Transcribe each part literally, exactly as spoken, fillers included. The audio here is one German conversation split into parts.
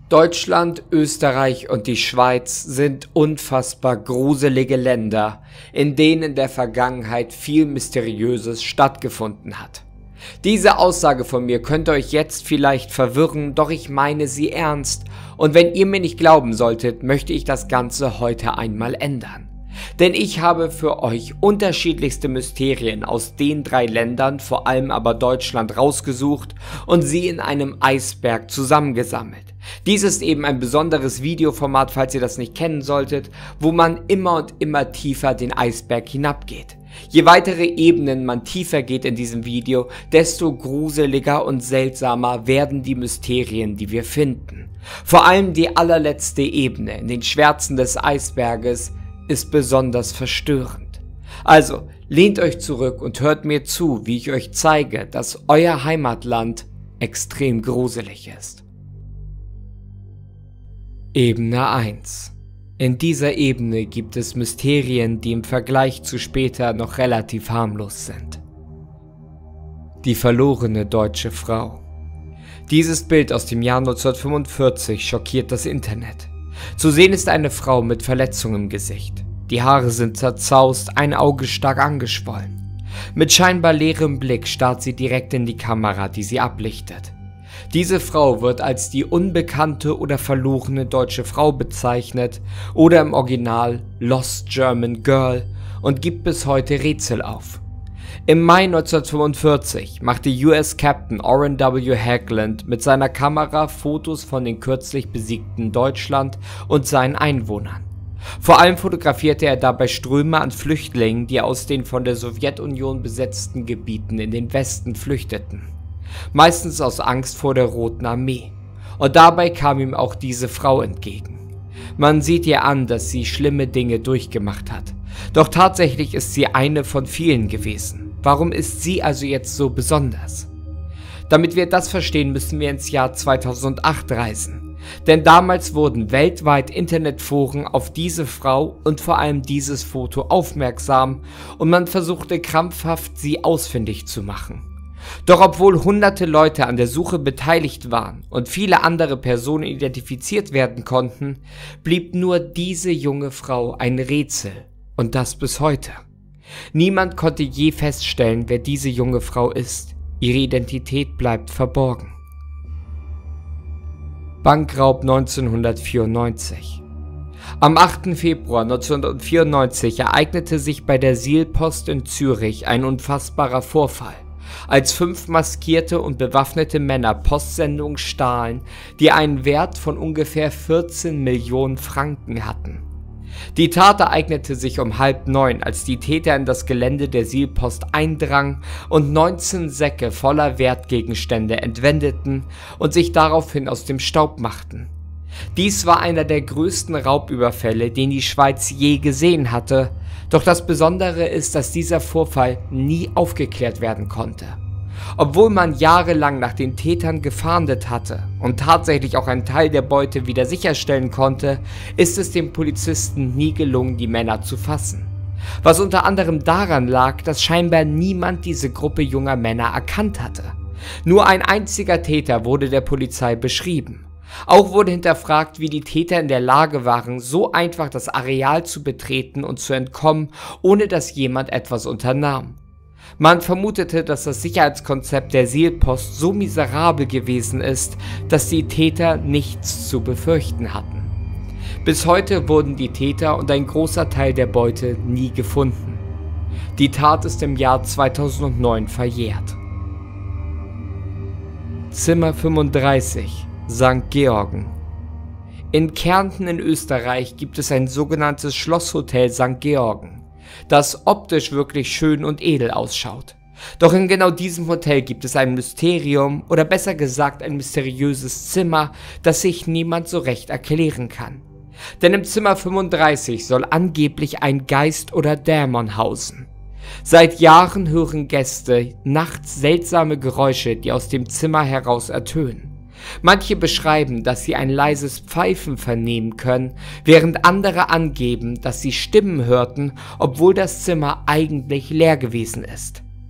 Deutschland, Österreich und die Schweiz sind unfassbar gruselige Länder, in denen in der Vergangenheit viel Mysteriöses stattgefunden hat. Diese Aussage von mir könnte euch jetzt vielleicht verwirren, doch ich meine sie ernst, und wenn ihr mir nicht glauben solltet, möchte ich das Ganze heute einmal ändern. Denn ich habe für euch unterschiedlichste Mysterien aus den drei Ländern, vor allem aber Deutschland, rausgesucht und sie in einem Eisberg zusammengesammelt. Dies ist eben ein besonderes Videoformat, falls ihr das nicht kennen solltet, wo man immer und immer tiefer den Eisberg hinabgeht. Je weitere Ebenen man tiefer geht in diesem Video, desto gruseliger und seltsamer werden die Mysterien, die wir finden. Vor allem die allerletzte Ebene in den Schwärzen des Eisberges ist besonders verstörend. Also lehnt euch zurück und hört mir zu, wie ich euch zeige, dass euer Heimatland extrem gruselig ist. Ebene eins. In dieser Ebene gibt es Mysterien, die im Vergleich zu später noch relativ harmlos sind. Die verlorene deutsche Frau. Dieses Bild aus dem Jahr neunzehnhundertfünfundvierzig schockiert das Internet. Zu sehen ist eine Frau mit Verletzungen im Gesicht. Die Haare sind zerzaust, ein Auge stark angeschwollen. Mit scheinbar leerem Blick starrt sie direkt in die Kamera, die sie ablichtet. Diese Frau wird als die unbekannte oder verlorene deutsche Frau bezeichnet oder im Original Lost German Girl und gibt bis heute Rätsel auf. Im Mai neunzehnhundertfünfundvierzig machte U S Captain Orrin W. Haglund mit seiner Kamera Fotos von den kürzlich besiegten Deutschland und seinen Einwohnern. Vor allem fotografierte er dabei Ströme an Flüchtlingen, die aus den von der Sowjetunion besetzten Gebieten in den Westen flüchteten. Meistens aus Angst vor der Roten Armee. Und dabei kam ihm auch diese Frau entgegen. Man sieht ihr an, dass sie schlimme Dinge durchgemacht hat. Doch tatsächlich ist sie eine von vielen gewesen. Warum ist sie also jetzt so besonders? Damit wir das verstehen, müssen wir ins Jahr zweitausendacht reisen. Denn damals wurden weltweit Internetforen auf diese Frau und vor allem dieses Foto aufmerksam und man versuchte krampfhaft, sie ausfindig zu machen. Doch obwohl hunderte Leute an der Suche beteiligt waren und viele andere Personen identifiziert werden konnten, blieb nur diese junge Frau ein Rätsel, und das bis heute. Niemand konnte je feststellen, wer diese junge Frau ist. Ihre Identität bleibt verborgen. Bankraub neunzehnhundertvierundneunzig. Am achten Februar neunzehnhundertvierundneunzig ereignete sich bei der Sealpost in Zürich ein unfassbarer Vorfall, als fünf maskierte und bewaffnete Männer Postsendungen stahlen, die einen Wert von ungefähr vierzehn Millionen Franken hatten. Die Tat ereignete sich um halb neun, als die Täter in das Gelände der Sealpost eindrangen und neunzehn Säcke voller Wertgegenstände entwendeten und sich daraufhin aus dem Staub machten. Dies war einer der größten Raubüberfälle, den die Schweiz je gesehen hatte, doch das Besondere ist, dass dieser Vorfall nie aufgeklärt werden konnte. Obwohl man jahrelang nach den Tätern gefahndet hatte und tatsächlich auch einen Teil der Beute wieder sicherstellen konnte, ist es den Polizisten nie gelungen, die Männer zu fassen. Was unter anderem daran lag, dass scheinbar niemand diese Gruppe junger Männer erkannt hatte. Nur ein einziger Täter wurde der Polizei beschrieben. Auch wurde hinterfragt, wie die Täter in der Lage waren, so einfach das Areal zu betreten und zu entkommen, ohne dass jemand etwas unternahm. Man vermutete, dass das Sicherheitskonzept der Sealpost so miserabel gewesen ist, dass die Täter nichts zu befürchten hatten. Bis heute wurden die Täter und ein großer Teil der Beute nie gefunden. Die Tat ist im Jahr zweitausendneun verjährt. Zimmer fünfunddreißig, Sankt Georgen. In Kärnten in Österreich gibt es ein sogenanntes Schlosshotel Sankt Georgen, das optisch wirklich schön und edel ausschaut. Doch in genau diesem Hotel gibt es ein Mysterium, oder besser gesagt ein mysteriöses Zimmer, das sich niemand so recht erklären kann. Denn im Zimmer fünfunddreißig soll angeblich ein Geist oder Dämon hausen. Seit Jahren hören Gäste nachts seltsame Geräusche, die aus dem Zimmer heraus ertönen. Manche beschreiben, dass sie ein leises Pfeifen vernehmen können, während andere angeben, dass sie Stimmen hörten, obwohl das Zimmer eigentlich leer gewesen ist.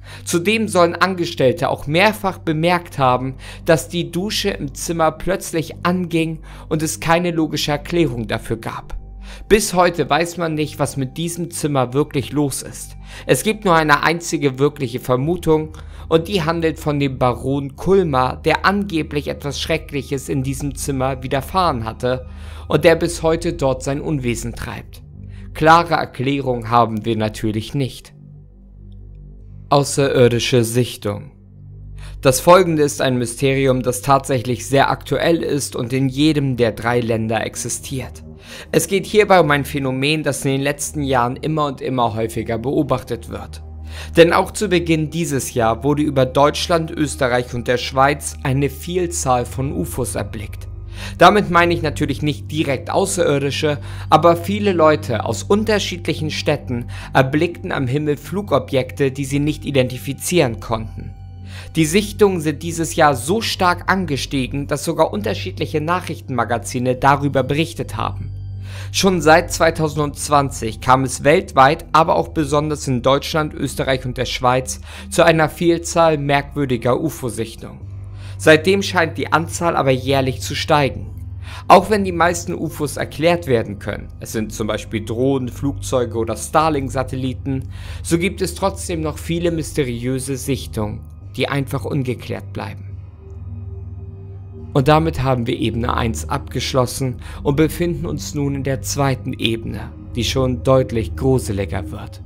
Zudem sollen Angestellte auch mehrfach bemerkt haben, dass die Dusche im Zimmer plötzlich anging und es keine logische Erklärung dafür gab. Bis heute weiß man nicht, was mit diesem Zimmer wirklich los ist. Es gibt nur eine einzige wirkliche Vermutung und die handelt von dem Baron Kulmer, der angeblich etwas Schreckliches in diesem Zimmer widerfahren hatte und der bis heute dort sein Unwesen treibt. Klare Erklärung haben wir natürlich nicht. Außerirdische Sichtung. Das folgende ist ein Mysterium, das tatsächlich sehr aktuell ist und in jedem der drei Länder existiert. Es geht hierbei um ein Phänomen, das in den letzten Jahren immer und immer häufiger beobachtet wird. Denn auch zu Beginn dieses Jahr wurde über Deutschland, Österreich und der Schweiz eine Vielzahl von U F Os erblickt. Damit meine ich natürlich nicht direkt Außerirdische, aber viele Leute aus unterschiedlichen Städten erblickten am Himmel Flugobjekte, die sie nicht identifizieren konnten. Die Sichtungen sind dieses Jahr so stark angestiegen, dass sogar unterschiedliche Nachrichtenmagazine darüber berichtet haben. Schon seit zweitausendzwanzig kam es weltweit, aber auch besonders in Deutschland, Österreich und der Schweiz zu einer Vielzahl merkwürdiger U F O-Sichtungen. Seitdem scheint die Anzahl aber jährlich zu steigen. Auch wenn die meisten U F Os erklärt werden können, es sind zum Beispiel Drohnen, Flugzeuge oder Starlink-Satelliten, so gibt es trotzdem noch viele mysteriöse Sichtungen, die einfach ungeklärt bleiben. Und damit haben wir Ebene eins abgeschlossen und befinden uns nun in der zweiten Ebene, die schon deutlich gruseliger wird.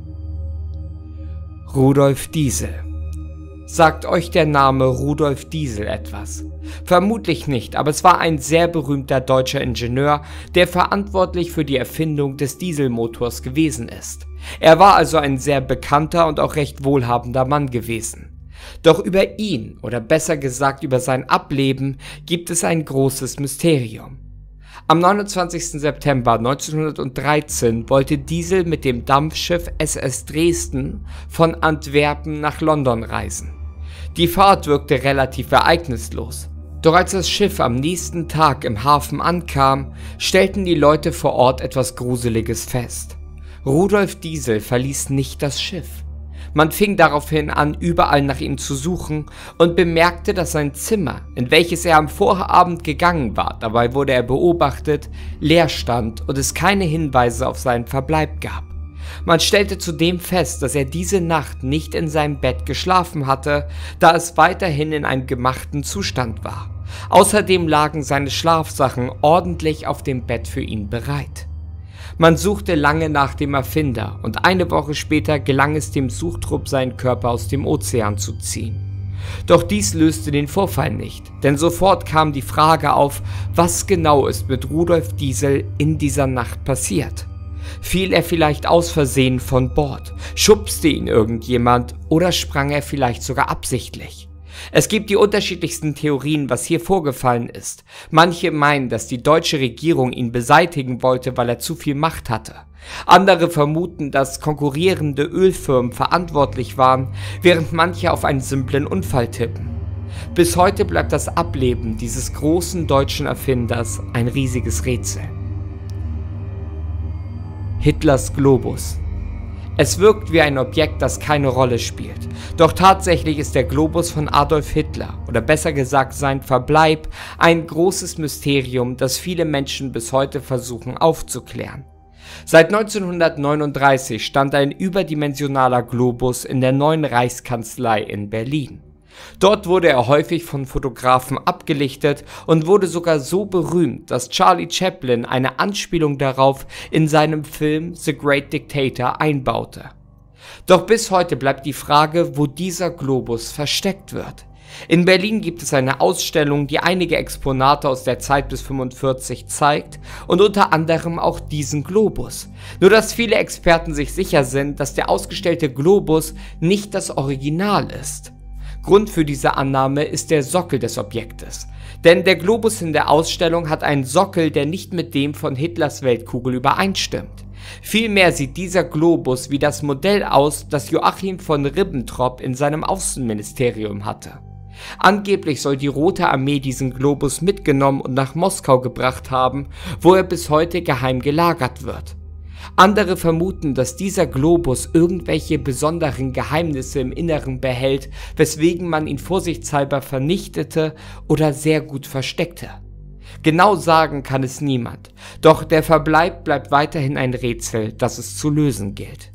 Rudolf Diesel. Sagt euch der Name Rudolf Diesel etwas? Vermutlich nicht, aber es war ein sehr berühmter deutscher Ingenieur, der verantwortlich für die Erfindung des Dieselmotors gewesen ist. Er war also ein sehr bekannter und auch recht wohlhabender Mann gewesen. Doch über ihn, oder besser gesagt über sein Ableben, gibt es ein großes Mysterium. Am neunundzwanzigsten September neunzehnhundertdreizehn wollte Diesel mit dem Dampfschiff S S Dresden von Antwerpen nach London reisen. Die Fahrt wirkte relativ ereignislos. Doch als das Schiff am nächsten Tag im Hafen ankam, stellten die Leute vor Ort etwas Gruseliges fest. Rudolf Diesel verließ nicht das Schiff. Man fing daraufhin an, überall nach ihm zu suchen und bemerkte, dass sein Zimmer, in welches er am Vorabend gegangen war, dabei wurde er beobachtet, leer stand und es keine Hinweise auf seinen Verbleib gab. Man stellte zudem fest, dass er diese Nacht nicht in seinem Bett geschlafen hatte, da es weiterhin in einem gemachten Zustand war. Außerdem lagen seine Schlafsachen ordentlich auf dem Bett für ihn bereit. Man suchte lange nach dem Erfinder und eine Woche später gelang es dem Suchtrupp, seinen Körper aus dem Ozean zu ziehen. Doch dies löste den Vorfall nicht, denn sofort kam die Frage auf, was genau ist mit Rudolf Diesel in dieser Nacht passiert. Fiel er vielleicht aus Versehen von Bord, schubste ihn irgendjemand oder sprang er vielleicht sogar absichtlich? Es gibt die unterschiedlichsten Theorien, was hier vorgefallen ist. Manche meinen, dass die deutsche Regierung ihn beseitigen wollte, weil er zu viel Macht hatte. Andere vermuten, dass konkurrierende Ölfirmen verantwortlich waren, während manche auf einen simplen Unfall tippen. Bis heute bleibt das Ableben dieses großen deutschen Erfinders ein riesiges Rätsel. Hitlers Globus. Es wirkt wie ein Objekt, das keine Rolle spielt. Doch tatsächlich ist der Globus von Adolf Hitler, oder besser gesagt sein Verbleib, ein großes Mysterium, das viele Menschen bis heute versuchen aufzuklären. Seit neunzehnhundertneununddreißig stand ein überdimensionaler Globus in der neuen Reichskanzlei in Berlin. Dort wurde er häufig von Fotografen abgelichtet und wurde sogar so berühmt, dass Charlie Chaplin eine Anspielung darauf in seinem Film The Great Dictator einbaute. Doch bis heute bleibt die Frage, wo dieser Globus versteckt wird. In Berlin gibt es eine Ausstellung, die einige Exponate aus der Zeit bis fünfundvierzig zeigt und unter anderem auch diesen Globus. Nur dass viele Experten sich sicher sind, dass der ausgestellte Globus nicht das Original ist. Grund für diese Annahme ist der Sockel des Objektes, denn der Globus in der Ausstellung hat einen Sockel, der nicht mit dem von Hitlers Weltkugel übereinstimmt. Vielmehr sieht dieser Globus wie das Modell aus, das Joachim von Ribbentrop in seinem Außenministerium hatte. Angeblich soll die Rote Armee diesen Globus mitgenommen und nach Moskau gebracht haben, wo er bis heute geheim gelagert wird. Andere vermuten, dass dieser Globus irgendwelche besonderen Geheimnisse im Inneren behält, weswegen man ihn vorsichtshalber vernichtete oder sehr gut versteckte. Genau sagen kann es niemand, doch der Verbleib bleibt weiterhin ein Rätsel, das es zu lösen gilt.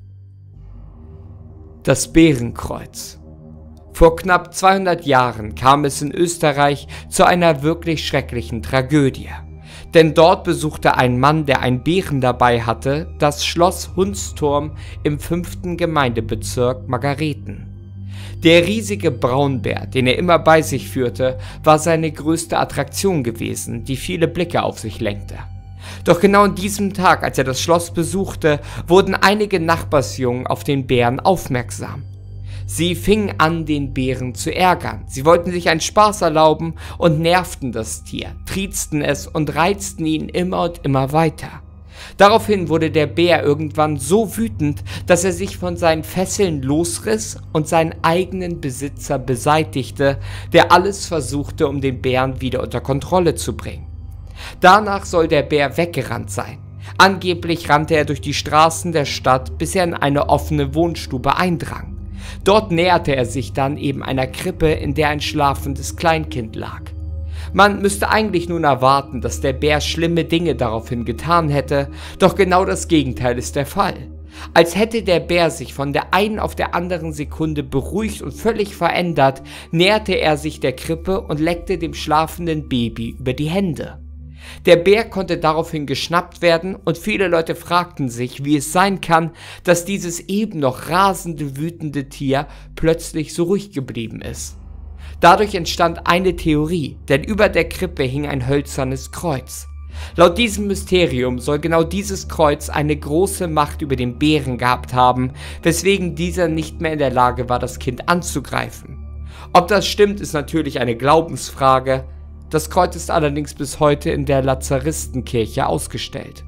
Das Bärenkreuz. Vor knapp zweihundert Jahren kam es in Österreich zu einer wirklich schrecklichen Tragödie. Denn dort besuchte ein Mann, der einen Bären dabei hatte, das Schloss Hundsturm im fünften Gemeindebezirk Margareten. Der riesige Braunbär, den er immer bei sich führte, war seine größte Attraktion gewesen, die viele Blicke auf sich lenkte. Doch genau an diesem Tag, als er das Schloss besuchte, wurden einige Nachbarsjungen auf den Bären aufmerksam. Sie fingen an, den Bären zu ärgern. Sie wollten sich einen Spaß erlauben und nervten das Tier, triezten es und reizten ihn immer und immer weiter. Daraufhin wurde der Bär irgendwann so wütend, dass er sich von seinen Fesseln losriss und seinen eigenen Besitzer beseitigte, der alles versuchte, um den Bären wieder unter Kontrolle zu bringen. Danach soll der Bär weggerannt sein. Angeblich rannte er durch die Straßen der Stadt, bis er in eine offene Wohnstube eindrang. Dort näherte er sich dann eben einer Krippe, in der ein schlafendes Kleinkind lag. Man müsste eigentlich nun erwarten, dass der Bär schlimme Dinge daraufhin getan hätte, doch genau das Gegenteil ist der Fall. Als hätte der Bär sich von der einen auf der anderen Sekunde beruhigt und völlig verändert, näherte er sich der Krippe und leckte dem schlafenden Baby über die Hände. Der Bär konnte daraufhin geschnappt werden und viele Leute fragten sich, wie es sein kann, dass dieses eben noch rasende, wütende Tier plötzlich so ruhig geblieben ist. Dadurch entstand eine Theorie, denn über der Krippe hing ein hölzernes Kreuz. Laut diesem Mysterium soll genau dieses Kreuz eine große Macht über den Bären gehabt haben, weswegen dieser nicht mehr in der Lage war, das Kind anzugreifen. Ob das stimmt, ist natürlich eine Glaubensfrage. Das Kreuz ist allerdings bis heute in der Lazaristenkirche ausgestellt.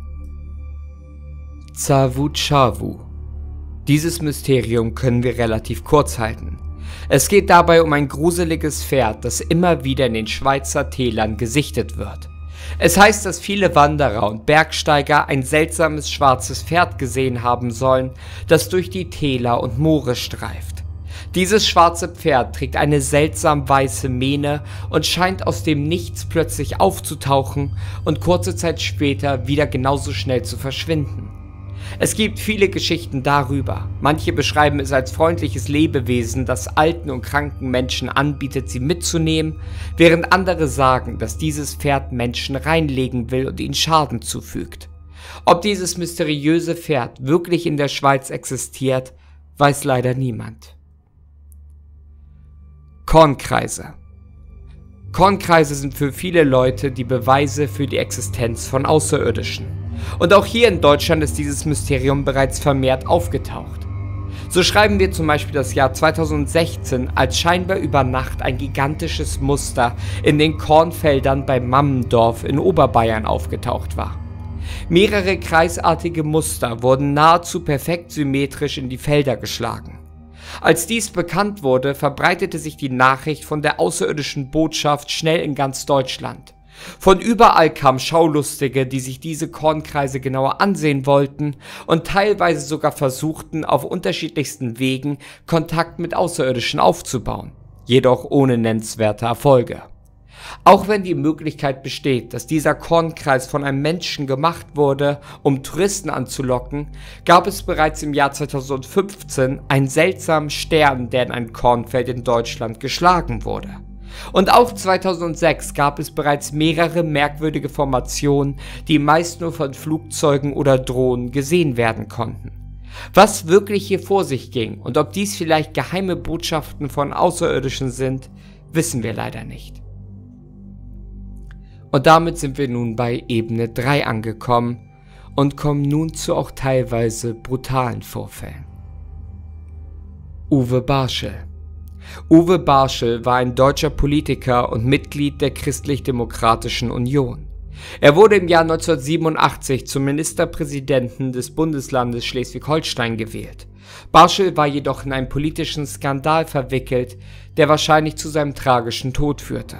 Tsavo Tsavo. Dieses Mysterium können wir relativ kurz halten. Es geht dabei um ein gruseliges Pferd, das immer wieder in den Schweizer Tälern gesichtet wird. Es heißt, dass viele Wanderer und Bergsteiger ein seltsames schwarzes Pferd gesehen haben sollen, das durch die Täler und Moore streift. Dieses schwarze Pferd trägt eine seltsam weiße Mähne und scheint aus dem Nichts plötzlich aufzutauchen und kurze Zeit später wieder genauso schnell zu verschwinden. Es gibt viele Geschichten darüber. Manche beschreiben es als freundliches Lebewesen, das alten und kranken Menschen anbietet, sie mitzunehmen, während andere sagen, dass dieses Pferd Menschen reinlegen will und ihnen Schaden zufügt. Ob dieses mysteriöse Pferd wirklich in der Schweiz existiert, weiß leider niemand. Kornkreise. Kornkreise sind für viele Leute die Beweise für die Existenz von Außerirdischen. Und auch hier in Deutschland ist dieses Mysterium bereits vermehrt aufgetaucht. So schreiben wir zum Beispiel das Jahr zweitausendsechzehn, als scheinbar über Nacht ein gigantisches Muster in den Kornfeldern bei Mammendorf in Oberbayern aufgetaucht war. Mehrere kreisartige Muster wurden nahezu perfekt symmetrisch in die Felder geschlagen. Als dies bekannt wurde, verbreitete sich die Nachricht von der außerirdischen Botschaft schnell in ganz Deutschland. Von überall kamen Schaulustige, die sich diese Kornkreise genauer ansehen wollten und teilweise sogar versuchten, auf unterschiedlichsten Wegen Kontakt mit Außerirdischen aufzubauen, jedoch ohne nennenswerte Erfolge. Auch wenn die Möglichkeit besteht, dass dieser Kornkreis von einem Menschen gemacht wurde, um Touristen anzulocken, gab es bereits im Jahr zweitausendfünfzehn einen seltsamen Stern, der in ein Kornfeld in Deutschland geschlagen wurde. Und auch zweitausendsechs gab es bereits mehrere merkwürdige Formationen, die meist nur von Flugzeugen oder Drohnen gesehen werden konnten. Was wirklich hier vor sich ging und ob dies vielleicht geheime Botschaften von Außerirdischen sind, wissen wir leider nicht. Und damit sind wir nun bei Ebene drei angekommen und kommen nun zu auch teilweise brutalen Vorfällen. Uwe Barschel. Uwe Barschel war ein deutscher Politiker und Mitglied der Christlich-Demokratischen Union. Er wurde im Jahr neunzehnhundertsiebenundachtzig zum Ministerpräsidenten des Bundeslandes Schleswig-Holstein gewählt. Barschel war jedoch in einen politischen Skandal verwickelt, der wahrscheinlich zu seinem tragischen Tod führte.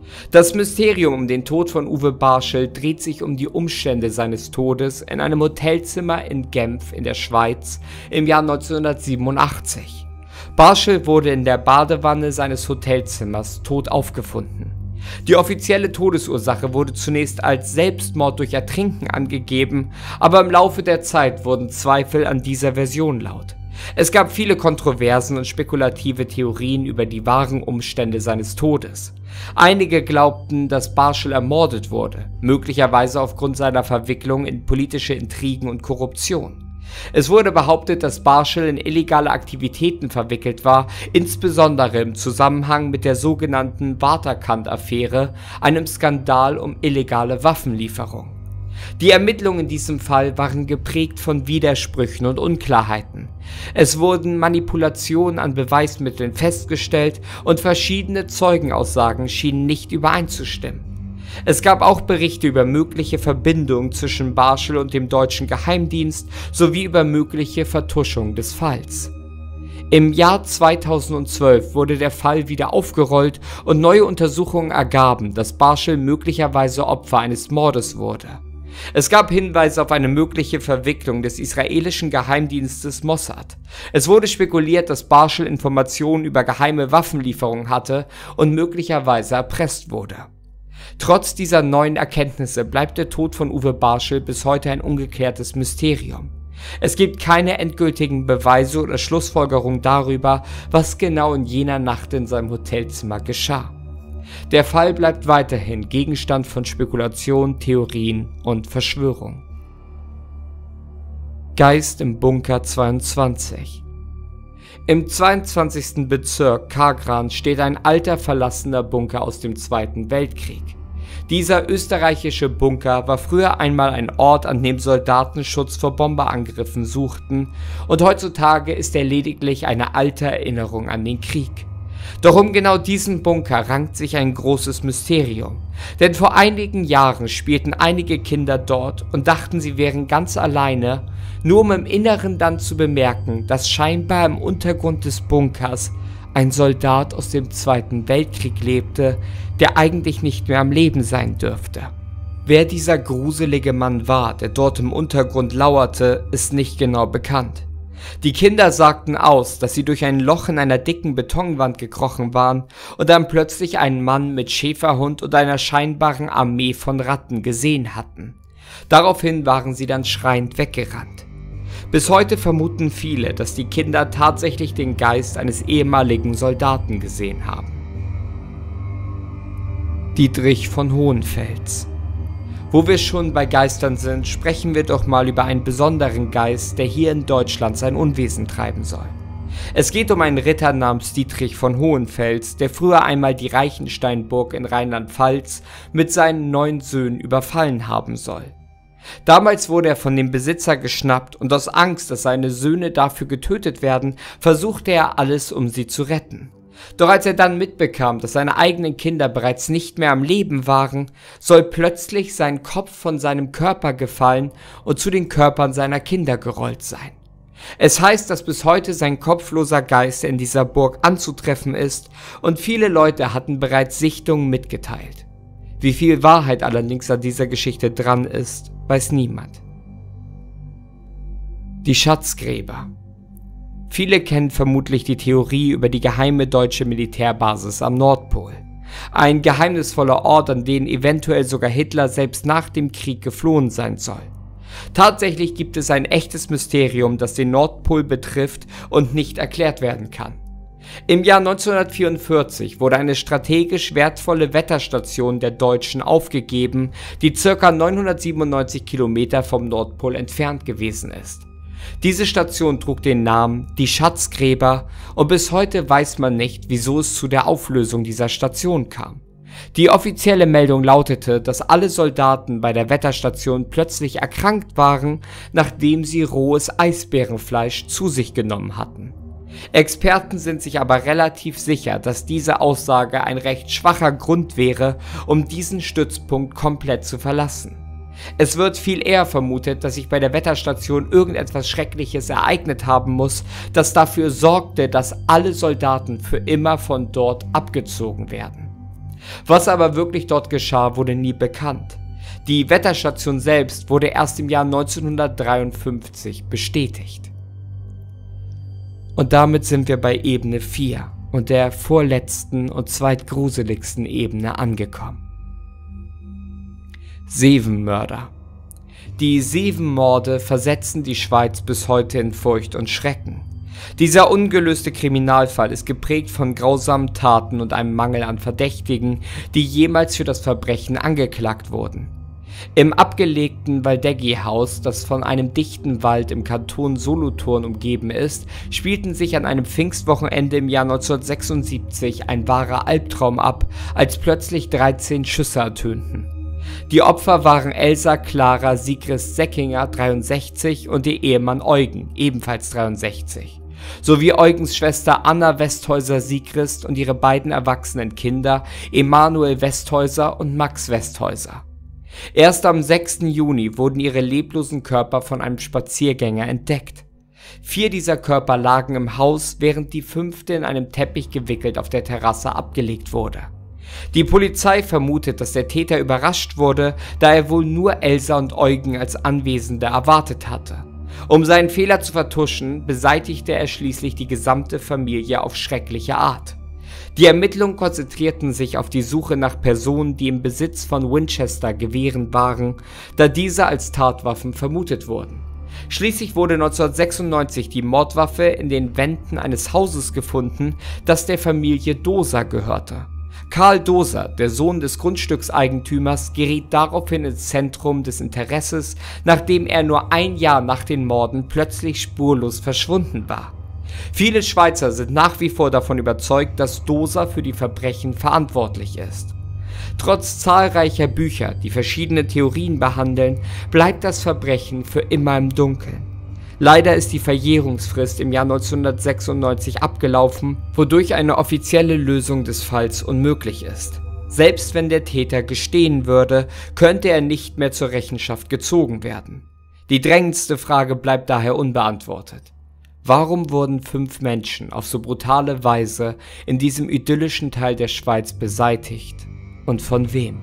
Das Mysterium um den Tod von Uwe Barschel dreht sich um die Umstände seines Todes in einem Hotelzimmer in Genf in der Schweiz im Jahr neunzehnhundertsiebenundachtzig. Barschel wurde in der Badewanne seines Hotelzimmers tot aufgefunden. Die offizielle Todesursache wurde zunächst als Selbstmord durch Ertrinken angegeben, aber im Laufe der Zeit wurden Zweifel an dieser Version laut. Es gab viele Kontroversen und spekulative Theorien über die wahren Umstände seines Todes. Einige glaubten, dass Barschel ermordet wurde, möglicherweise aufgrund seiner Verwicklung in politische Intrigen und Korruption. Es wurde behauptet, dass Barschel in illegale Aktivitäten verwickelt war, insbesondere im Zusammenhang mit der sogenannten Waterkant-Affäre, einem Skandal um illegale Waffenlieferung. Die Ermittlungen in diesem Fall waren geprägt von Widersprüchen und Unklarheiten. Es wurden Manipulationen an Beweismitteln festgestellt und verschiedene Zeugenaussagen schienen nicht übereinzustimmen. Es gab auch Berichte über mögliche Verbindungen zwischen Barschel und dem deutschen Geheimdienst sowie über mögliche Vertuschung des Falls. Im Jahr zweitausendzwölf wurde der Fall wieder aufgerollt und neue Untersuchungen ergaben, dass Barschel möglicherweise Opfer eines Mordes wurde. Es gab Hinweise auf eine mögliche Verwicklung des israelischen Geheimdienstes Mossad. Es wurde spekuliert, dass Barschel Informationen über geheime Waffenlieferungen hatte und möglicherweise erpresst wurde. Trotz dieser neuen Erkenntnisse bleibt der Tod von Uwe Barschel bis heute ein ungeklärtes Mysterium. Es gibt keine endgültigen Beweise oder Schlussfolgerungen darüber, was genau in jener Nacht in seinem Hotelzimmer geschah. Der Fall bleibt weiterhin Gegenstand von Spekulationen, Theorien und Verschwörungen. Geist im Bunker zweiundzwanzig. Im zweiundzwanzigsten Bezirk Kagran steht ein alter verlassener Bunker aus dem Zweiten Weltkrieg. Dieser österreichische Bunker war früher einmal ein Ort, an dem Soldaten Schutz vor Bomberangriffen suchten, und heutzutage ist er lediglich eine alte Erinnerung an den Krieg. Doch um genau diesen Bunker rankt sich ein großes Mysterium, denn vor einigen Jahren spielten einige Kinder dort und dachten, sie wären ganz alleine, nur um im Inneren dann zu bemerken, dass scheinbar im Untergrund des Bunkers ein Soldat aus dem Zweiten Weltkrieg lebte, der eigentlich nicht mehr am Leben sein dürfte. Wer dieser gruselige Mann war, der dort im Untergrund lauerte, ist nicht genau bekannt. Die Kinder sagten aus, dass sie durch ein Loch in einer dicken Betonwand gekrochen waren und dann plötzlich einen Mann mit Schäferhund und einer scheinbaren Armee von Ratten gesehen hatten. Daraufhin waren sie dann schreiend weggerannt. Bis heute vermuten viele, dass die Kinder tatsächlich den Geist eines ehemaligen Soldaten gesehen haben. Dietrich von Hohenfels. Wo wir schon bei Geistern sind, sprechen wir doch mal über einen besonderen Geist, der hier in Deutschland sein Unwesen treiben soll. Es geht um einen Ritter namens Dietrich von Hohenfels, der früher einmal die Reichensteinburg in Rheinland-Pfalz mit seinen neun Söhnen überfallen haben soll. Damals wurde er von dem Besitzer geschnappt und aus Angst, dass seine Söhne dafür getötet werden, versuchte er alles, um sie zu retten. Doch als er dann mitbekam, dass seine eigenen Kinder bereits nicht mehr am Leben waren, soll plötzlich sein Kopf von seinem Körper gefallen und zu den Körpern seiner Kinder gerollt sein. Es heißt, dass bis heute sein kopfloser Geist in dieser Burg anzutreffen ist und viele Leute hatten bereits Sichtungen mitgeteilt. Wie viel Wahrheit allerdings an dieser Geschichte dran ist, weiß niemand. Die Schatzgräber. Viele kennen vermutlich die Theorie über die geheime deutsche Militärbasis am Nordpol. Ein geheimnisvoller Ort, an den eventuell sogar Hitler selbst nach dem Krieg geflohen sein soll. Tatsächlich gibt es ein echtes Mysterium, das den Nordpol betrifft und nicht erklärt werden kann. Im Jahr neunzehnhundertvierundvierzig wurde eine strategisch wertvolle Wetterstation der Deutschen aufgegeben, die ca. neunhundertsiebenundneunzig Kilometer vom Nordpol entfernt gewesen ist. Diese Station trug den Namen Die Schatzgräber und bis heute weiß man nicht, wieso es zu der Auflösung dieser Station kam. Die offizielle Meldung lautete, dass alle Soldaten bei der Wetterstation plötzlich erkrankt waren, nachdem sie rohes Eisbärenfleisch zu sich genommen hatten. Experten sind sich aber relativ sicher, dass diese Aussage ein recht schwacher Grund wäre, um diesen Stützpunkt komplett zu verlassen. Es wird viel eher vermutet, dass sich bei der Wetterstation irgendetwas Schreckliches ereignet haben muss, das dafür sorgte, dass alle Soldaten für immer von dort abgezogen werden. Was aber wirklich dort geschah, wurde nie bekannt. Die Wetterstation selbst wurde erst im Jahr neunzehnhundertdreiundfünfzig bestätigt. Und damit sind wir bei Ebene vier und der vorletzten und zweitgruseligsten Ebene angekommen. Sevenmörder. Die Seven-Morde versetzen die Schweiz bis heute in Furcht und Schrecken. Dieser ungelöste Kriminalfall ist geprägt von grausamen Taten und einem Mangel an Verdächtigen, die jemals für das Verbrechen angeklagt wurden. Im abgelegten Waldeggi-Haus, das von einem dichten Wald im Kanton Solothurn umgeben ist, spielten sich an einem Pfingstwochenende im Jahr neunzehnhundertsechsundsiebzig ein wahrer Albtraum ab, als plötzlich dreizehn Schüsse ertönten. Die Opfer waren Elsa Clara Sigrist Säckinger, dreiundsechzig, und ihr Ehemann Eugen, ebenfalls dreiundsechzig, sowie Eugens Schwester Anna Westhäuser Sigrist und ihre beiden erwachsenen Kinder Emanuel Westhäuser und Max Westhäuser. Erst am sechsten Juni wurden ihre leblosen Körper von einem Spaziergänger entdeckt. Vier dieser Körper lagen im Haus, während die fünfte in einem Teppich gewickelt auf der Terrasse abgelegt wurde. Die Polizei vermutet, dass der Täter überrascht wurde, da er wohl nur Elsa und Eugen als Anwesende erwartet hatte. Um seinen Fehler zu vertuschen, beseitigte er schließlich die gesamte Familie auf schreckliche Art. Die Ermittlungen konzentrierten sich auf die Suche nach Personen, die im Besitz von Winchester-Gewehren waren, da diese als Tatwaffen vermutet wurden. Schließlich wurde neunzehnhundertsechsundneunzig die Mordwaffe in den Wänden eines Hauses gefunden, das der Familie Doser gehörte. Karl Doser, der Sohn des Grundstückseigentümers, geriet daraufhin ins Zentrum des Interesses, nachdem er nur ein Jahr nach den Morden plötzlich spurlos verschwunden war. Viele Schweizer sind nach wie vor davon überzeugt, dass Doser für die Verbrechen verantwortlich ist. Trotz zahlreicher Bücher, die verschiedene Theorien behandeln, bleibt das Verbrechen für immer im Dunkeln. Leider ist die Verjährungsfrist im Jahr neunzehnhundertsechsundneunzig abgelaufen, wodurch eine offizielle Lösung des Falls unmöglich ist. Selbst wenn der Täter gestehen würde, könnte er nicht mehr zur Rechenschaft gezogen werden. Die drängendste Frage bleibt daher unbeantwortet. Warum wurden fünf Menschen auf so brutale Weise in diesem idyllischen Teil der Schweiz beseitigt? Und von wem?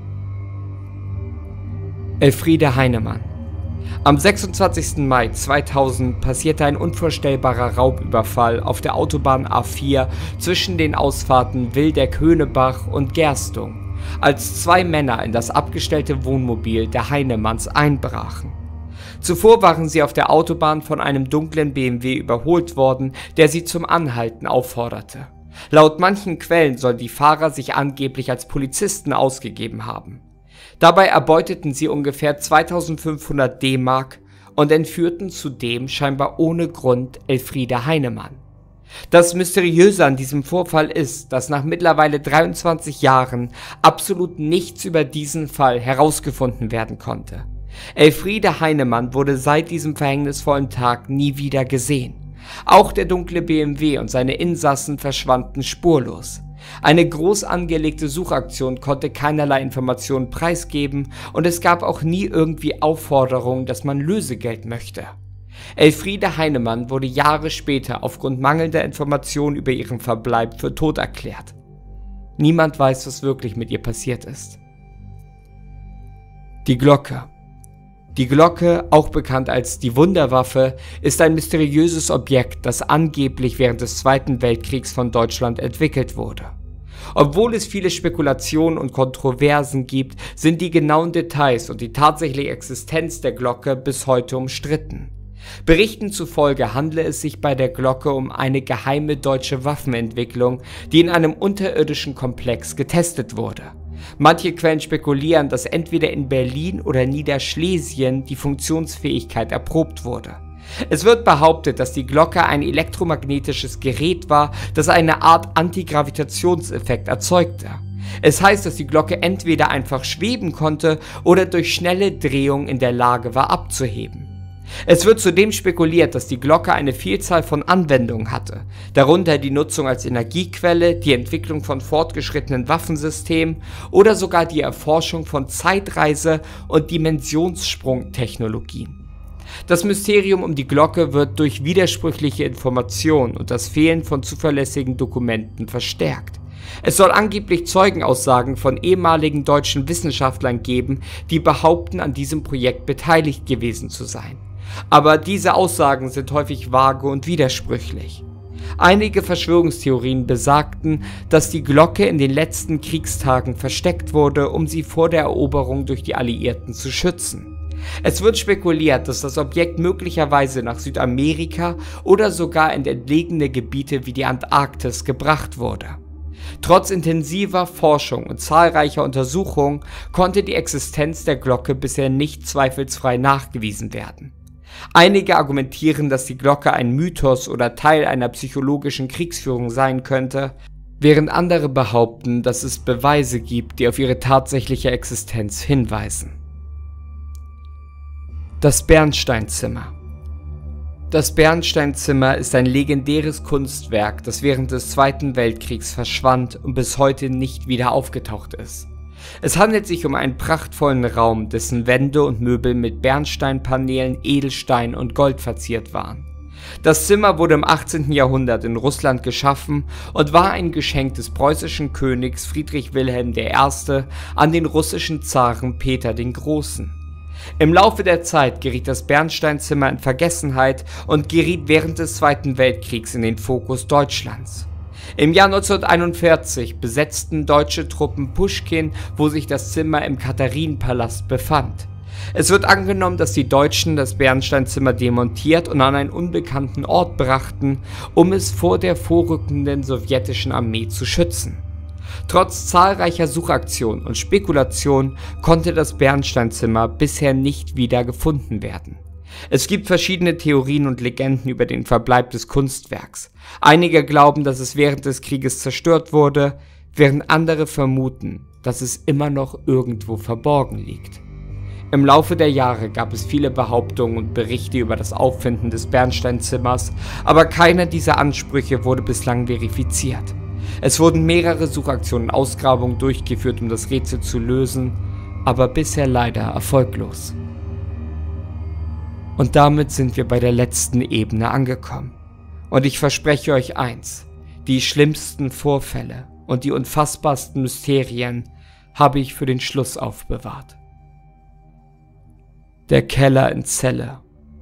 Elfriede Heinemann. Am sechsundzwanzigsten Mai zweitausend passierte ein unvorstellbarer Raubüberfall auf der Autobahn A vier zwischen den Ausfahrten Wildeck-Höhnebach und Gerstung, als zwei Männer in das abgestellte Wohnmobil der Heinemanns einbrachen. Zuvor waren sie auf der Autobahn von einem dunklen B M W überholt worden, der sie zum Anhalten aufforderte. Laut manchen Quellen sollen die Fahrer sich angeblich als Polizisten ausgegeben haben. Dabei erbeuteten sie ungefähr zweitausendfünfhundert D-Mark und entführten zudem scheinbar ohne Grund Elfriede Heinemann. Das Mysteriöse an diesem Vorfall ist, dass nach mittlerweile dreiundzwanzig Jahren absolut nichts über diesen Fall herausgefunden werden konnte. Elfriede Heinemann wurde seit diesem verhängnisvollen Tag nie wieder gesehen. Auch der dunkle B M W und seine Insassen verschwanden spurlos. Eine groß angelegte Suchaktion konnte keinerlei Informationen preisgeben und es gab auch nie irgendwie Aufforderungen, dass man Lösegeld möchte. Elfriede Heinemann wurde Jahre später aufgrund mangelnder Informationen über ihren Verbleib für tot erklärt. Niemand weiß, was wirklich mit ihr passiert ist. Die Glocke. Die Glocke, auch bekannt als die Wunderwaffe, ist ein mysteriöses Objekt, das angeblich während des Zweiten Weltkriegs von Deutschland entwickelt wurde. Obwohl es viele Spekulationen und Kontroversen gibt, sind die genauen Details und die tatsächliche Existenz der Glocke bis heute umstritten. Berichten zufolge handle es sich bei der Glocke um eine geheime deutsche Waffenentwicklung, die in einem unterirdischen Komplex getestet wurde. Manche Quellen spekulieren, dass entweder in Berlin oder Niederschlesien die Funktionsfähigkeit erprobt wurde. Es wird behauptet, dass die Glocke ein elektromagnetisches Gerät war, das eine Art Antigravitationseffekt erzeugte. Es heißt, dass die Glocke entweder einfach schweben konnte oder durch schnelle Drehung in der Lage war abzuheben. Es wird zudem spekuliert, dass die Glocke eine Vielzahl von Anwendungen hatte, darunter die Nutzung als Energiequelle, die Entwicklung von fortgeschrittenen Waffensystemen oder sogar die Erforschung von Zeitreise- und Dimensionssprungtechnologien. Das Mysterium um die Glocke wird durch widersprüchliche Informationen und das Fehlen von zuverlässigen Dokumenten verstärkt. Es soll angeblich Zeugenaussagen von ehemaligen deutschen Wissenschaftlern geben, die behaupten, an diesem Projekt beteiligt gewesen zu sein. Aber diese Aussagen sind häufig vage und widersprüchlich. Einige Verschwörungstheorien besagten, dass die Glocke in den letzten Kriegstagen versteckt wurde, um sie vor der Eroberung durch die Alliierten zu schützen. Es wird spekuliert, dass das Objekt möglicherweise nach Südamerika oder sogar in entlegene Gebiete wie die Antarktis gebracht wurde. Trotz intensiver Forschung und zahlreicher Untersuchungen konnte die Existenz der Glocke bisher nicht zweifelsfrei nachgewiesen werden. Einige argumentieren, dass die Glocke ein Mythos oder Teil einer psychologischen Kriegsführung sein könnte, während andere behaupten, dass es Beweise gibt, die auf ihre tatsächliche Existenz hinweisen. Das Bernsteinzimmer. Das Bernsteinzimmer ist ein legendäres Kunstwerk, das während des Zweiten Weltkriegs verschwand und bis heute nicht wieder aufgetaucht ist. Es handelt sich um einen prachtvollen Raum, dessen Wände und Möbel mit Bernsteinpaneelen, Edelstein und Gold verziert waren. Das Zimmer wurde im achtzehnten Jahrhundert in Russland geschaffen und war ein Geschenk des preußischen Königs Friedrich Wilhelm der Erste an den russischen Zaren Peter den Großen. Im Laufe der Zeit geriet das Bernsteinzimmer in Vergessenheit und geriet während des Zweiten Weltkriegs in den Fokus Deutschlands. Im Jahr neunzehnhunderteinundvierzig besetzten deutsche Truppen Puschkin, wo sich das Zimmer im Katharinenpalast befand. Es wird angenommen, dass die Deutschen das Bernsteinzimmer demontiert und an einen unbekannten Ort brachten, um es vor der vorrückenden sowjetischen Armee zu schützen. Trotz zahlreicher Suchaktionen und Spekulationen konnte das Bernsteinzimmer bisher nicht wieder gefunden werden. Es gibt verschiedene Theorien und Legenden über den Verbleib des Kunstwerks. Einige glauben, dass es während des Krieges zerstört wurde, während andere vermuten, dass es immer noch irgendwo verborgen liegt. Im Laufe der Jahre gab es viele Behauptungen und Berichte über das Auffinden des Bernsteinzimmers, aber keiner dieser Ansprüche wurde bislang verifiziert. Es wurden mehrere Suchaktionen und Ausgrabungen durchgeführt, um das Rätsel zu lösen, aber bisher leider erfolglos. Und damit sind wir bei der letzten Ebene angekommen. Und ich verspreche euch eins, die schlimmsten Vorfälle und die unfassbarsten Mysterien habe ich für den Schluss aufbewahrt. Der Keller in Celle.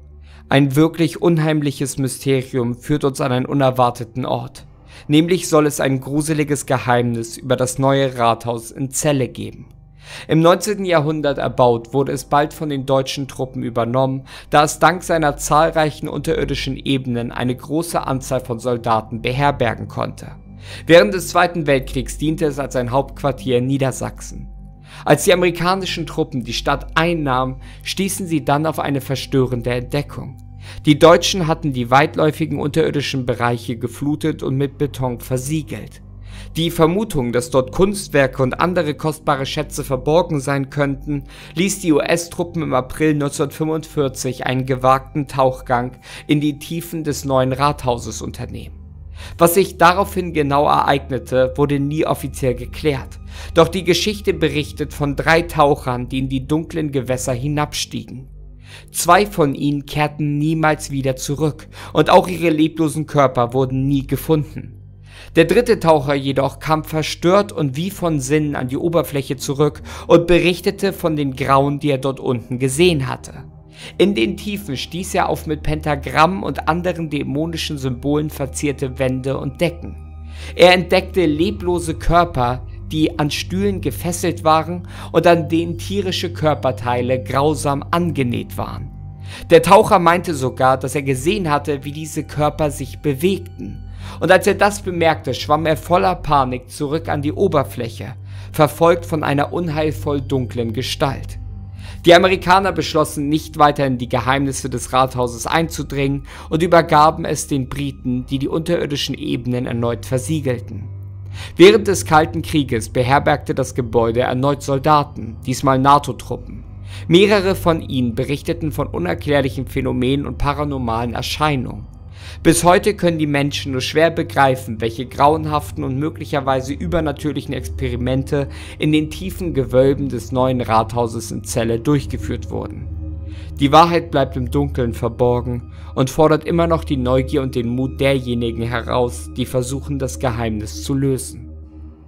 Ein wirklich unheimliches Mysterium führt uns an einen unerwarteten Ort. Nämlich soll es ein gruseliges Geheimnis über das neue Rathaus in Celle geben. Im neunzehnten Jahrhundert erbaut, wurde es bald von den deutschen Truppen übernommen, da es dank seiner zahlreichen unterirdischen Ebenen eine große Anzahl von Soldaten beherbergen konnte. Während des Zweiten Weltkriegs diente es als ein Hauptquartier in Niedersachsen. Als die amerikanischen Truppen die Stadt einnahmen, stießen sie dann auf eine verstörende Entdeckung. Die Deutschen hatten die weitläufigen unterirdischen Bereiche geflutet und mit Beton versiegelt. Die Vermutung, dass dort Kunstwerke und andere kostbare Schätze verborgen sein könnten, ließ die U S-Truppen im April neunzehnhundertfünfundvierzig einen gewagten Tauchgang in die Tiefen des neuen Rathauses unternehmen. Was sich daraufhin genau ereignete, wurde nie offiziell geklärt. Doch die Geschichte berichtet von drei Tauchern, die in die dunklen Gewässer hinabstiegen. Zwei von ihnen kehrten niemals wieder zurück und auch ihre leblosen Körper wurden nie gefunden. Der dritte Taucher jedoch kam verstört und wie von Sinnen an die Oberfläche zurück und berichtete von den Grauen, die er dort unten gesehen hatte. In den Tiefen stieß er auf mit Pentagrammen und anderen dämonischen Symbolen verzierte Wände und Decken. Er entdeckte leblose Körper, die an Stühlen gefesselt waren und an denen tierische Körperteile grausam angenäht waren. Der Taucher meinte sogar, dass er gesehen hatte, wie diese Körper sich bewegten. Und als er das bemerkte, schwamm er voller Panik zurück an die Oberfläche, verfolgt von einer unheilvoll dunklen Gestalt. Die Amerikaner beschlossen, nicht weiter in die Geheimnisse des Rathauses einzudringen und übergaben es den Briten, die die unterirdischen Ebenen erneut versiegelten. Während des Kalten Krieges beherbergte das Gebäude erneut Soldaten, diesmal NATO-Truppen. Mehrere von ihnen berichteten von unerklärlichen Phänomenen und paranormalen Erscheinungen. Bis heute können die Menschen nur schwer begreifen, welche grauenhaften und möglicherweise übernatürlichen Experimente in den tiefen Gewölben des neuen Rathauses in Celle durchgeführt wurden. Die Wahrheit bleibt im Dunkeln verborgen und fordert immer noch die Neugier und den Mut derjenigen heraus, die versuchen, das Geheimnis zu lösen.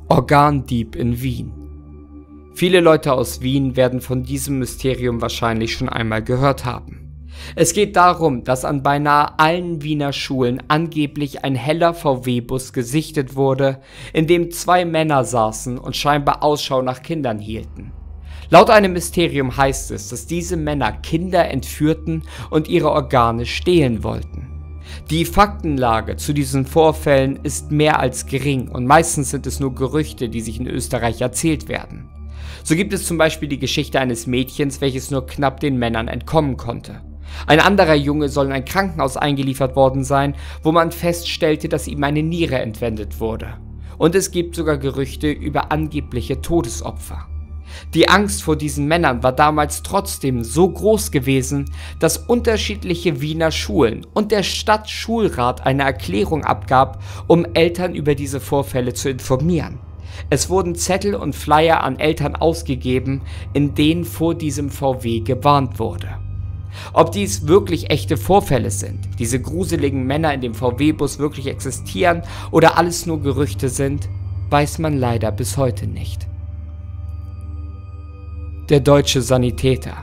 Organdieb in Wien. Viele Leute aus Wien werden von diesem Mysterium wahrscheinlich schon einmal gehört haben. Es geht darum, dass an beinahe allen Wiener Schulen angeblich ein heller V W-Bus gesichtet wurde, in dem zwei Männer saßen und scheinbar Ausschau nach Kindern hielten. Laut einem Mysterium heißt es, dass diese Männer Kinder entführten und ihre Organe stehlen wollten. Die Faktenlage zu diesen Vorfällen ist mehr als gering und meistens sind es nur Gerüchte, die sich in Österreich erzählt werden. So gibt es zum Beispiel die Geschichte eines Mädchens, welches nur knapp den Männern entkommen konnte. Ein anderer Junge soll in ein Krankenhaus eingeliefert worden sein, wo man feststellte, dass ihm eine Niere entwendet wurde. Und es gibt sogar Gerüchte über angebliche Todesopfer. Die Angst vor diesen Männern war damals trotzdem so groß gewesen, dass unterschiedliche Wiener Schulen und der Stadtschulrat eine Erklärung abgab, um Eltern über diese Vorfälle zu informieren. Es wurden Zettel und Flyer an Eltern ausgegeben, in denen vor diesem V W gewarnt wurde. Ob dies wirklich echte Vorfälle sind, diese gruseligen Männer in dem V W-Bus wirklich existieren oder alles nur Gerüchte sind, weiß man leider bis heute nicht. Der deutsche Sanitäter.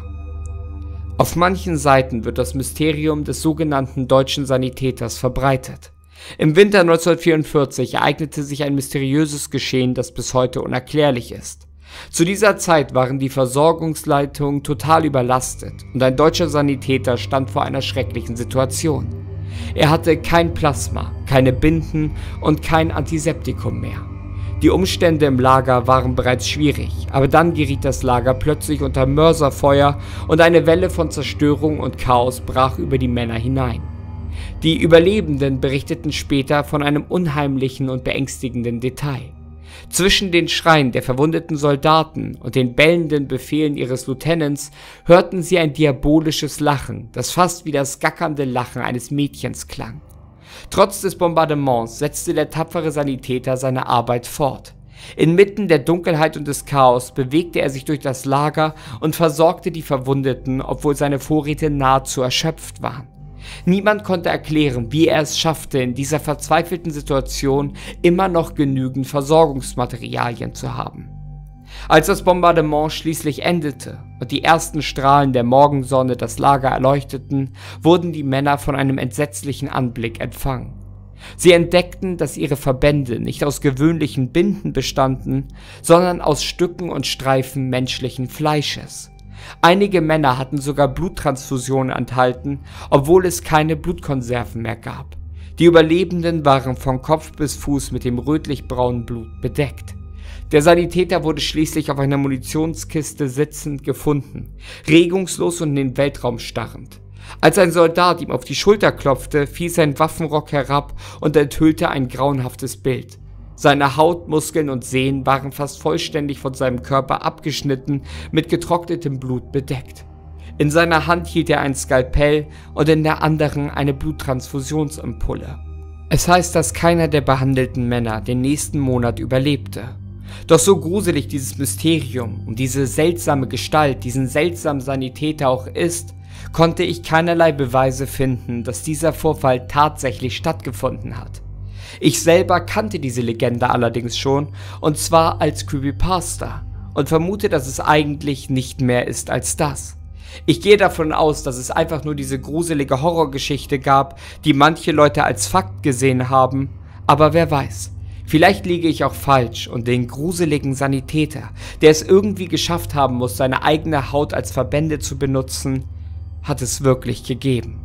Auf manchen Seiten wird das Mysterium des sogenannten deutschen Sanitäters verbreitet. Im Winter neunzehnhundertvierundvierzig ereignete sich ein mysteriöses Geschehen, das bis heute unerklärlich ist. Zu dieser Zeit waren die Versorgungsleitungen total überlastet und ein deutscher Sanitäter stand vor einer schrecklichen Situation. Er hatte kein Plasma, keine Binden und kein Antiseptikum mehr. Die Umstände im Lager waren bereits schwierig, aber dann geriet das Lager plötzlich unter Mörserfeuer und eine Welle von Zerstörung und Chaos brach über die Männer hinein. Die Überlebenden berichteten später von einem unheimlichen und beängstigenden Detail. Zwischen den Schreien der verwundeten Soldaten und den bellenden Befehlen ihres Lieutenants hörten sie ein diabolisches Lachen, das fast wie das gackernde Lachen eines Mädchens klang. Trotz des Bombardements setzte der tapfere Sanitäter seine Arbeit fort. Inmitten der Dunkelheit und des Chaos bewegte er sich durch das Lager und versorgte die Verwundeten, obwohl seine Vorräte nahezu erschöpft waren. Niemand konnte erklären, wie er es schaffte, in dieser verzweifelten Situation immer noch genügend Versorgungsmaterialien zu haben. Als das Bombardement schließlich endete und die ersten Strahlen der Morgensonne das Lager erleuchteten, wurden die Männer von einem entsetzlichen Anblick empfangen. Sie entdeckten, dass ihre Verbände nicht aus gewöhnlichen Binden bestanden, sondern aus Stücken und Streifen menschlichen Fleisches. Einige Männer hatten sogar Bluttransfusionen enthalten, obwohl es keine Blutkonserven mehr gab. Die Überlebenden waren von Kopf bis Fuß mit dem rötlich-braunen Blut bedeckt. Der Sanitäter wurde schließlich auf einer Munitionskiste sitzend gefunden, regungslos und in den Weltraum starrend. Als ein Soldat ihm auf die Schulter klopfte, fiel sein Waffenrock herab und enthüllte ein grauenhaftes Bild. Seine Haut, Muskeln und Sehnen waren fast vollständig von seinem Körper abgeschnitten, mit getrocknetem Blut bedeckt. In seiner Hand hielt er ein Skalpell und in der anderen eine Bluttransfusionsampulle. Es heißt, dass keiner der behandelten Männer den nächsten Monat überlebte. Doch so gruselig dieses Mysterium und diese seltsame Gestalt, diesen seltsamen Sanitäter auch ist, konnte ich keinerlei Beweise finden, dass dieser Vorfall tatsächlich stattgefunden hat. Ich selber kannte diese Legende allerdings schon, und zwar als Creepypasta, und vermute, dass es eigentlich nicht mehr ist als das. Ich gehe davon aus, dass es einfach nur diese gruselige Horrorgeschichte gab, die manche Leute als Fakt gesehen haben, aber wer weiß. Vielleicht liege ich auch falsch und den gruseligen Sanitäter, der es irgendwie geschafft haben muss, seine eigene Haut als Verbände zu benutzen, hat es wirklich gegeben.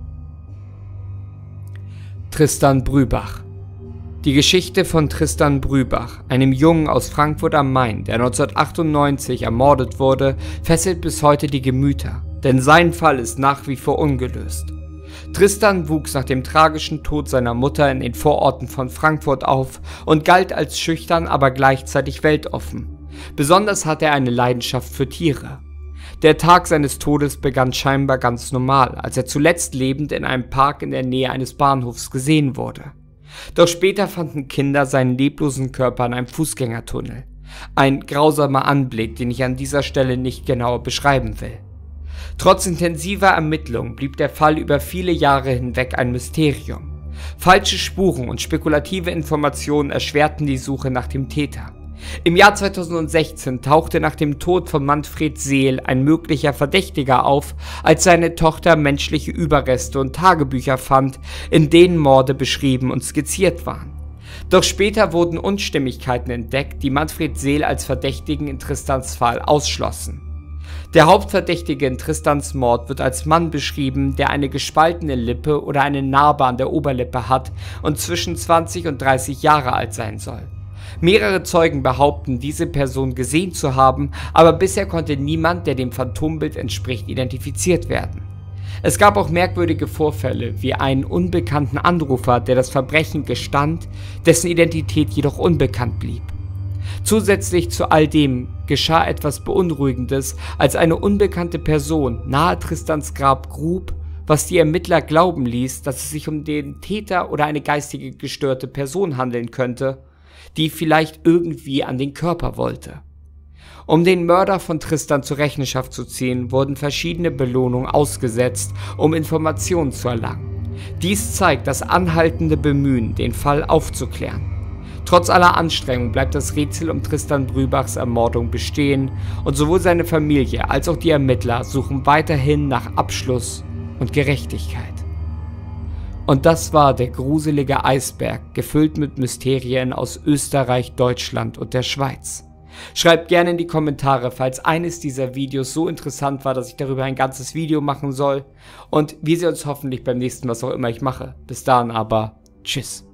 Tristan Brübach. Die Geschichte von Tristan Brübach, einem Jungen aus Frankfurt am Main, der neunzehnhundertachtundneunzig ermordet wurde, fesselt bis heute die Gemüter, denn sein Fall ist nach wie vor ungelöst. Tristan wuchs nach dem tragischen Tod seiner Mutter in den Vororten von Frankfurt auf und galt als schüchtern, aber gleichzeitig weltoffen. Besonders hatte er eine Leidenschaft für Tiere. Der Tag seines Todes begann scheinbar ganz normal, als er zuletzt lebend in einem Park in der Nähe eines Bahnhofs gesehen wurde. Doch später fanden Kinder seinen leblosen Körper in einem Fußgängertunnel. Ein grausamer Anblick, den ich an dieser Stelle nicht genauer beschreiben will. Trotz intensiver Ermittlungen blieb der Fall über viele Jahre hinweg ein Mysterium. Falsche Spuren und spekulative Informationen erschwerten die Suche nach dem Täter. Im Jahr zweitausendsechzehn tauchte nach dem Tod von Manfred Seel ein möglicher Verdächtiger auf, als seine Tochter menschliche Überreste und Tagebücher fand, in denen Morde beschrieben und skizziert waren. Doch später wurden Unstimmigkeiten entdeckt, die Manfred Seel als Verdächtigen in Tristans Fall ausschlossen. Der Hauptverdächtige in Tristans Mord wird als Mann beschrieben, der eine gespaltene Lippe oder eine Narbe an der Oberlippe hat und zwischen zwanzig und dreißig Jahre alt sein soll. Mehrere Zeugen behaupten, diese Person gesehen zu haben, aber bisher konnte niemand, der dem Phantombild entspricht, identifiziert werden. Es gab auch merkwürdige Vorfälle, wie einen unbekannten Anrufer, der das Verbrechen gestand, dessen Identität jedoch unbekannt blieb. Zusätzlich zu all dem geschah etwas Beunruhigendes, als eine unbekannte Person nahe Tristans Grab grub, was die Ermittler glauben ließ, dass es sich um den Täter oder eine geistige gestörte Person handeln könnte, die vielleicht irgendwie an den Körper wollte. Um den Mörder von Tristan zur Rechenschaft zu ziehen, wurden verschiedene Belohnungen ausgesetzt, um Informationen zu erlangen. Dies zeigt das anhaltende Bemühen, den Fall aufzuklären. Trotz aller Anstrengung bleibt das Rätsel um Tristan Brübachs Ermordung bestehen und sowohl seine Familie als auch die Ermittler suchen weiterhin nach Abschluss und Gerechtigkeit. Und das war der gruselige Eisberg, gefüllt mit Mysterien aus Österreich, Deutschland und der Schweiz. Schreibt gerne in die Kommentare, falls eines dieser Videos so interessant war, dass ich darüber ein ganzes Video machen soll. Und wir sehen uns hoffentlich beim nächsten, was auch immer ich mache. Bis dahin aber, tschüss.